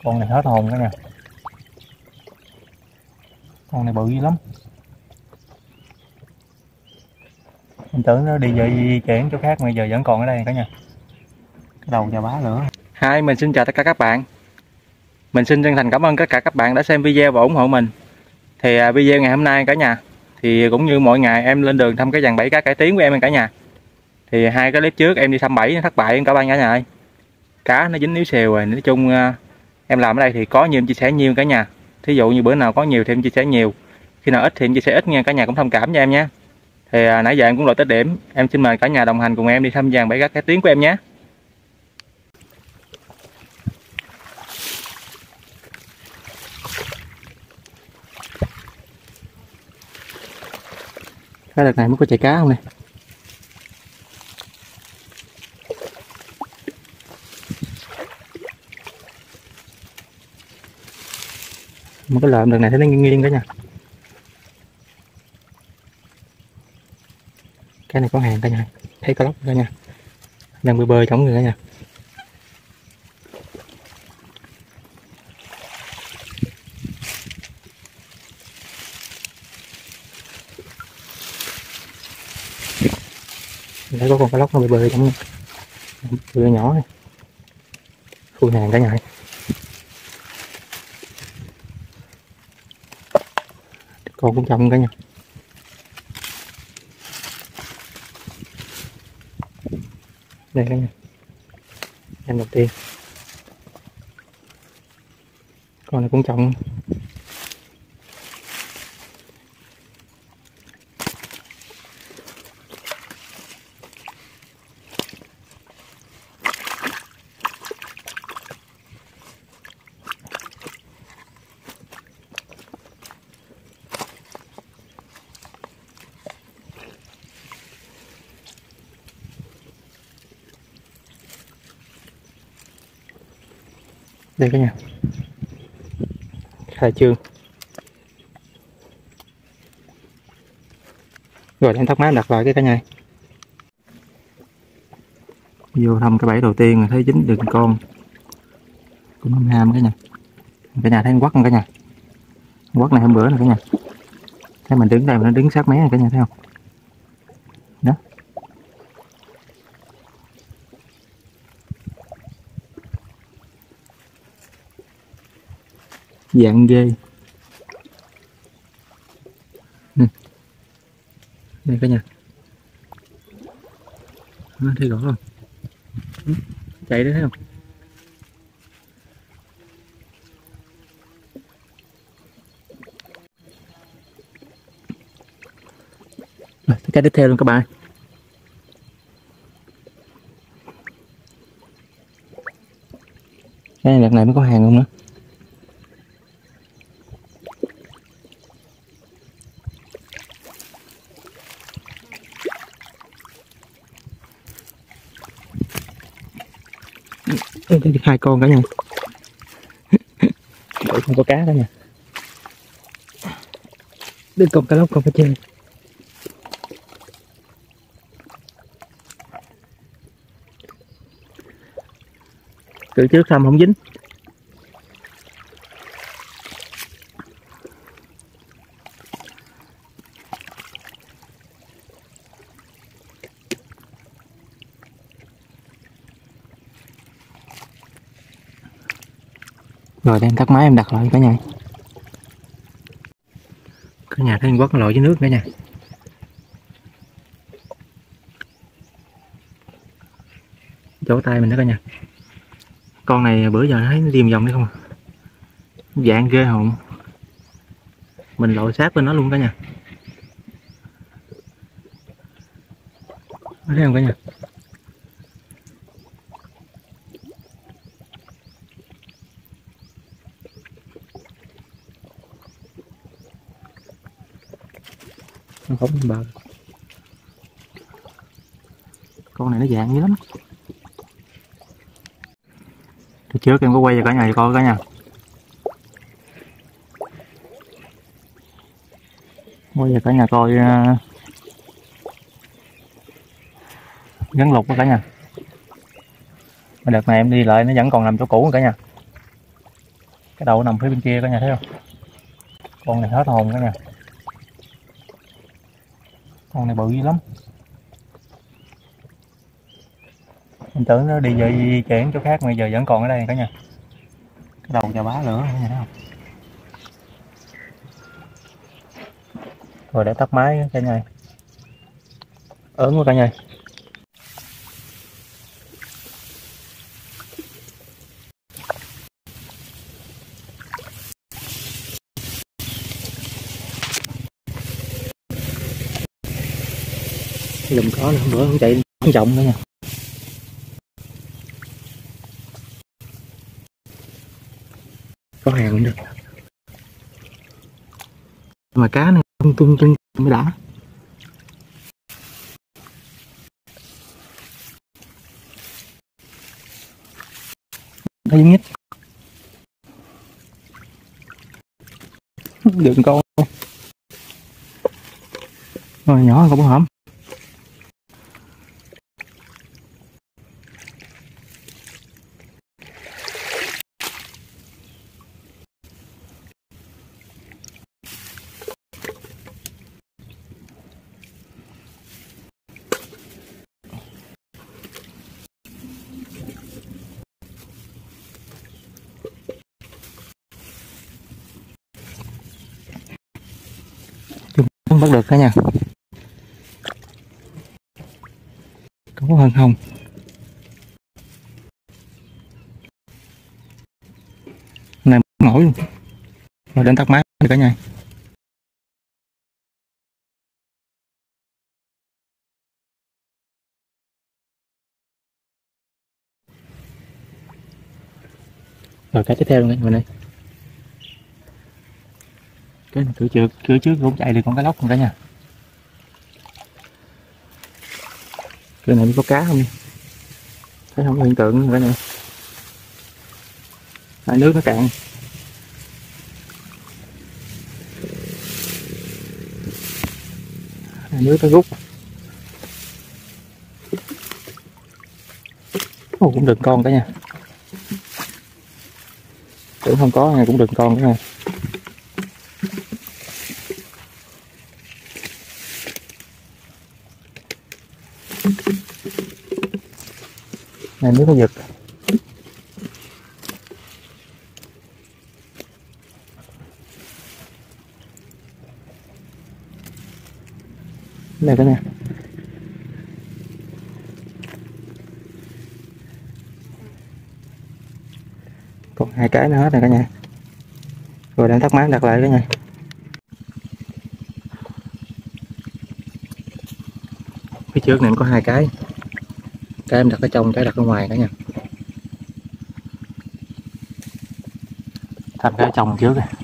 Con này hết hồn cả nha. Con này bự dữ lắm. Mình tưởng nó đi về chuyển chỗ khác mà giờ vẫn còn ở đây cả nhà. Cái đầu chà bá lửa. Hai, mình xin chào tất cả các bạn. Mình xin chân thành cảm ơn tất cả các bạn đã xem video và ủng hộ mình. Thì video ngày hôm nay cả nhà, thì cũng như mọi ngày em lên đường thăm cái dàn bẫy cá cải tiến của em cả nhà. Thì hai cái clip trước em đi thăm bẫy thất bại cả ba cả nhà ơi. Cá nó dính níu xèo rồi, nói chung em làm ở đây thì có nhiều em chia sẻ nhiều cả nhà. Thí dụ như bữa nào có nhiều thì em chia sẻ nhiều, khi nào ít thì em chia sẻ ít nha, cả nhà cũng thông cảm cho em nhé. Thì nãy giờ em cũng lội tới điểm, em xin mời cả nhà đồng hành cùng em đi thăm dàn bẫy cá cải tiến của em nhé. Cái đợt này mới có chạy cá không nè. Một cái lợm đợt này thấy nó nghiêng nghiêng cả nhà. Cái này có hàng cả nhà, thấy cá lóc cả nhà, đang bơi bơi trong người cả nhà. Đây có con cá lóc nó bơi bơi trong bơi nhỏ này. Khui hàng cả nhà. Con cũng trong cả nhà. Đây cả nhà, em đầu tiên con này cũng trọng. Đây cả nhà, khai trương. Rồi em thắc mắc đặt lại cái cả nhà. Vô thăm cái bẫy đầu tiên là thấy dính được con cũng ham ham cả nhà. Cả nhà thấy con quất không cả nhà? Con quất này hôm bữa này cả nhà. Thấy mình đứng đây mà nó đứng sát mé này cả nhà thấy không? Đó. Dạng ghê. Đây cả nhà. Đó, thấy rõ không? Chạy đấy thấy không? Rồi, cái tiếp theo luôn các bạn. Cái đợt này mới có hàng không nữa. Hai con cả nhà. Đội không có cá đó nha. Đứa con cá lóc con cá chê. Từ trước thăm không dính. Rồi đang tắt máy em đặt lại cả nhà. Cả nhà thấy con quất nó lội dưới nước cả nhà. Chỗ tay mình đó cả nhà. Con này bữa giờ thấy nó đi vòng đấy không à. Dạng ghê hồn. Mình lội sát bên nó luôn cả nhà. Thấy không cả nhà? Nó không lên bờ. Con này nó dạng dữ lắm. Từ trước em có quay cho cả nhà coi cả nhà. Quay cho cả nhà coi gắn lục đó cả nhà. Đợt này em đi lại nó vẫn còn nằm chỗ cũ cả nhà. Cái đầu nằm phía bên kia cả nhà thấy không? Con này hết hồn cả nhà. Con này bự dữ lắm. Mình tưởng nó đi về di chuyển chỗ khác mà giờ vẫn còn ở đây cả nhà. Cái đầu chà bá lửa cả nhà thấy không? Rồi để tắt máy cả nhà. Ớn quá cả nhà. Lùm có nữa, bữa không chạy không trọng nữa nha. Có hàng cũng được. Mà cá này tung mới đã. Thấy giống nhất. Đừng con. Rồi nhỏ không có hổm. Bắt được cả nhà. Có hơn không? Này nổi luôn. Rồi đến tắt máy cả nhà. Rồi cái tiếp theo luôn này. Cái này cửa trước cũng chạy được con cá lóc luôn cả nhà. Cái này có cá không? Thấy không có hiện tượng nữa cả nhà. Nước nó cạn. Nước nó rút. Ồ, cũng đừng con cả nhà. Tưởng không có này cũng đừng con cả nhà. Này nước nó giật. Này cả nhà. Còn 2 cái nữa hết này cả nhà. Rồi đang tắt máy đặt lại cả nhà. Phía trước này có 2 cái. Cái em đặt ở trong, cái đặt ở ngoài cả nhà. Thành cái ở trong trước này.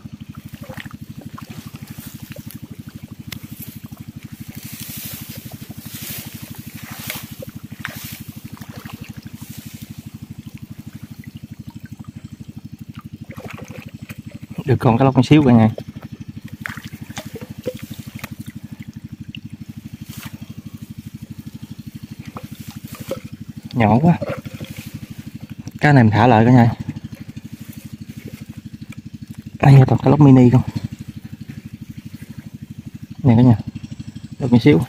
Được còn cái lóc con xíu cả nhà. Nhỏ quá. Cái này mình thả lại cả nhà. Đây toàn cái lóc mini không. Nè cả nhà. Được một xíu.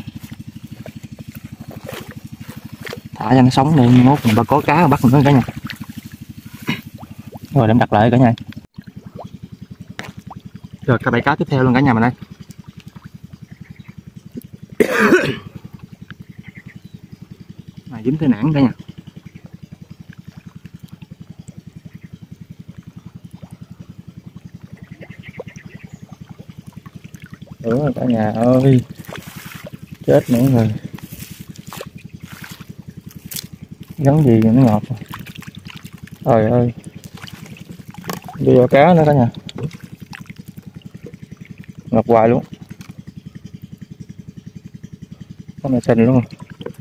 Thả cho nó sống đi, mốt mình có cá bắt nữa cả nhà. Rồi đem đặt lại cả nhà. Rồi cái bẫy cá tiếp theo luôn cả nhà mình đây. Này dính tới nản cả nhà. Rồi cả nhà ơi. Chết nữa rồi. Gắn gì nó ngọt. Trời ơi. Đưa vào cá nữa cả nhà. Ngọt hoài luôn. Con này xình luôn.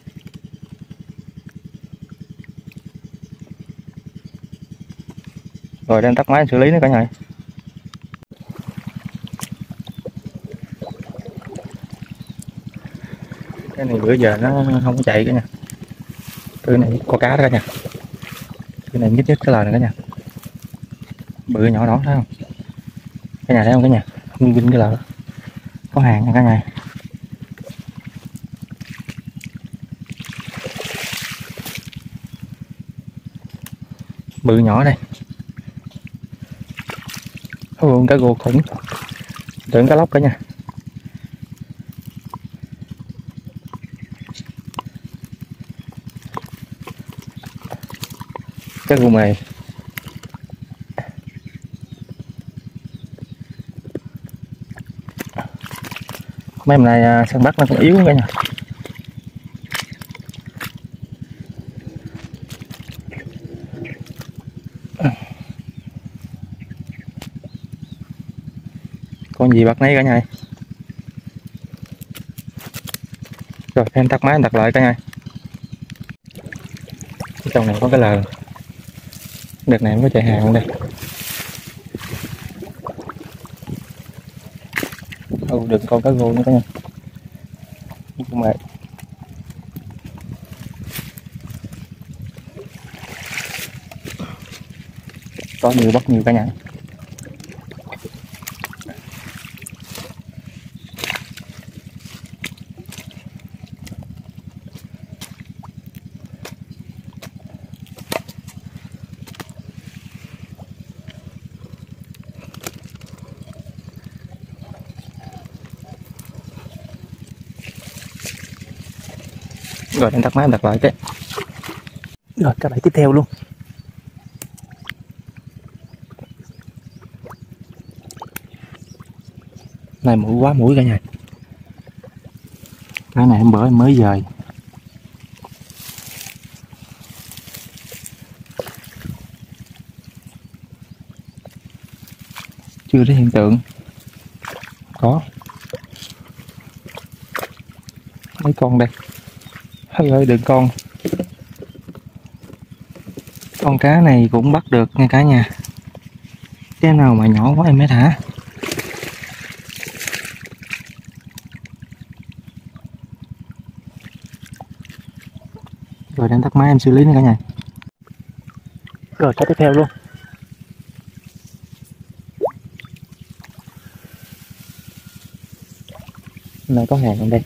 Rồi đang tắt máy xử lý nữa cả nhà. Cái này bữa giờ nó không có chạy cả nhà. Cái này có cá đó cả nhà. Cái này nhít cái lời này cả nhà. bự nhỏ đó thấy không? Cái nhà thấy không, cái nhà nguyên vinh cái lợ có hàng nha cả nhà. Bự nhỏ đây. Ồ, cá rô khủng, tưởng cá lóc cả nha. Cá rô mề. Mấy hôm nay săn bắt nó cũng yếu cả nha. Con gì bắt nấy cả nhà. Rồi em tắt máy em đặt lại cả nhà. Cái trong này có cái lờ. Đợt này em có chạy hàng luôn đây. Đừng con cá rô nữa cả nhà. Mệt. Có nhiều bắt nhiều cả nhà. Rồi em tắt máy em đặt lại cái. Rồi các bạn tiếp theo luôn. Này mũi quá mũi cả nhà. Cái này hôm bữa em mới dời. Chưa thấy hiện tượng. Có mấy con đây. Thôi ơi đừng con. Con cá này cũng bắt được nha cả nhà. Cái nào mà nhỏ quá em mới thả. Rồi đang tắt máy em xử lý nữa cả nhà. Rồi cái tiếp theo luôn. Hôm nay có hàng ở đây.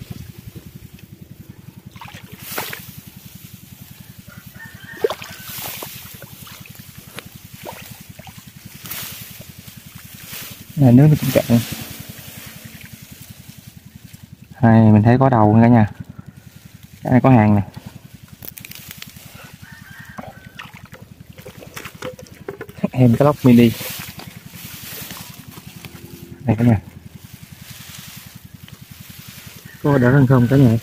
Nước nó cũng cạn. Đây mình thấy có đầu cả nhà. Cái này có hàng nè. Em cái lóc mini. Đây cả nhà. Có đỡ hơn không cả nhà.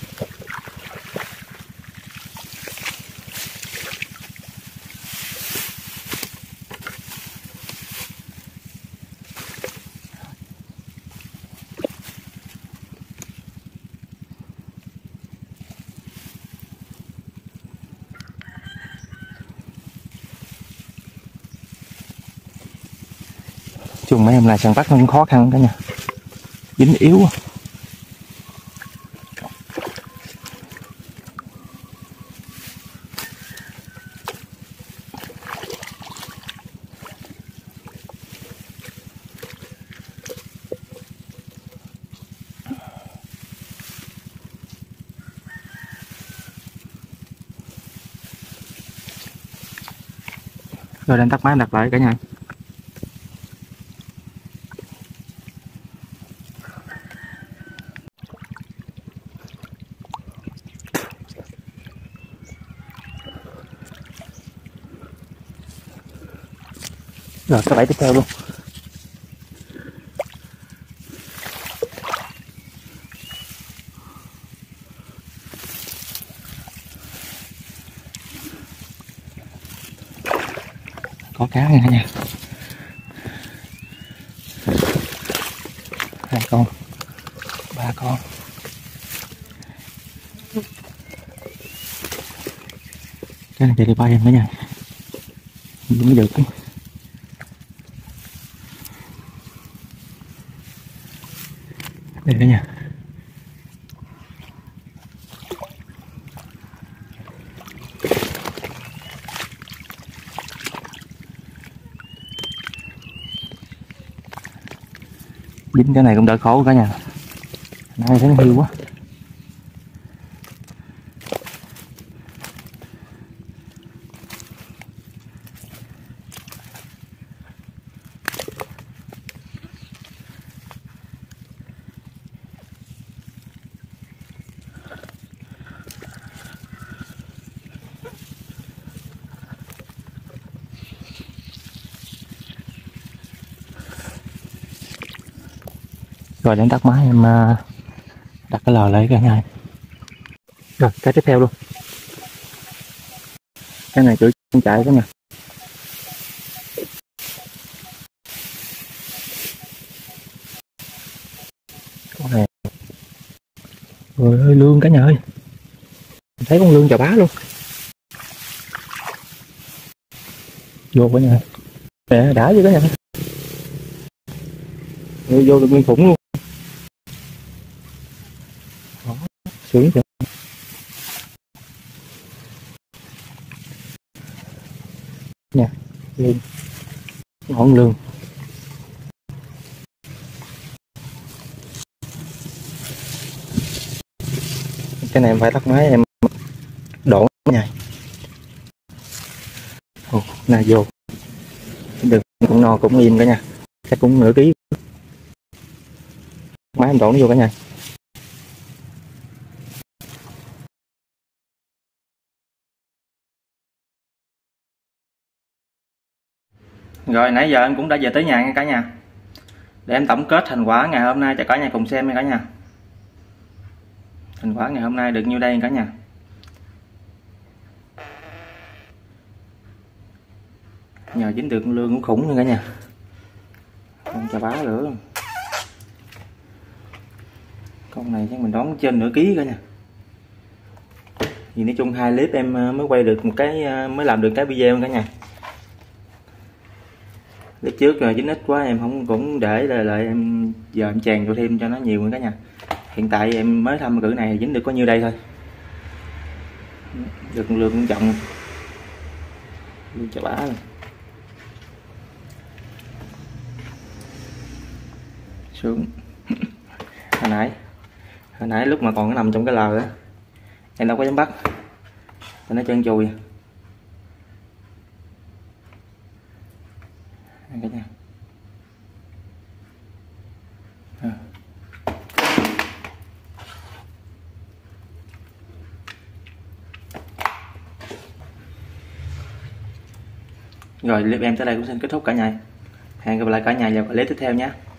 Chung mấy hôm nay săn bắt nó cũng khó khăn cả nhà. Dính yếu. Rồi đang tắt máy đặt lại cả nhà. Rồi cái bẫy tiếp theo luôn. Có cá nha cả nhà. 2 con, 3 con. Cái này chạy đi bay em cả nhà. Đúng được đấy. Đây cả nhà. Dính cái này cũng đỡ khổ cả nhà. Nay thấy nó hư quá. Rồi đến tắt máy em đặt cái lò lấy cả nhà. Rồi cái tiếp theo luôn. Cái này chửi chạy cả nhà. Con này. Ôi ơi lương cả nhà ơi. Mình thấy con lương chà bá luôn. Vô cả nhà. Nè đã chứ cả nhà. Vô được nguyên khủng luôn. Đó, sướng chưa. Nha, lương. Ngọn lương. Cái này em phải tắt máy em đổ nha. Ồ, nè vô. Đừng cũng no cũng im cả nhà. Chắc cũng nửa ký. Máy em đổ nó vô cả nhà. Rồi nãy giờ em cũng đã về tới nhà nha cả nhà. Để em tổng kết thành quả ngày hôm nay cho cả nhà cùng xem nha cả nhà. Thành quả ngày hôm nay được nhiêu đây cả nhà. Nhờ dính được lương cũng khủng luôn cả nhà. Con chà bá nữa. Con này chắc mình đón trên nửa ký cả nhà. Vì nói chung 2 clip em mới quay được một cái, mới làm được cái video cả nhà. Clip trước rồi dính ít quá em không cũng để lại em giờ em chèn cho thêm cho nó nhiều nữa cả nhà. Hiện tại em mới thăm cử này dính được có nhiêu đây thôi. Được lương cũng trọng. Lương chà bá rồi. Xuống. Hồi nãy lúc mà còn nó nằm trong cái lờ á em đâu có dám bắt, nó chân chùi cả nhà. Rồi clip em tới đây cũng xin kết thúc cả nhà. Hẹn gặp lại cả nhà vào clip tiếp theo nhé.